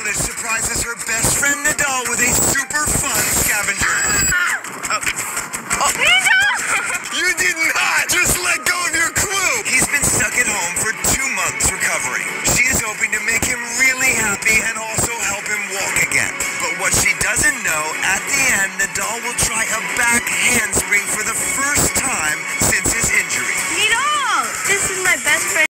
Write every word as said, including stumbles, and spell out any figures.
Nailish surprises her best friend Nadal with a super fun scavenger hunt. Oh. Oh. You did not! Just let go of your clue! He's been stuck at home for two months recovering. She is hoping to make him really happy and also help him walk again. But what she doesn't know, at the end, Nadal will try a back handspring for the first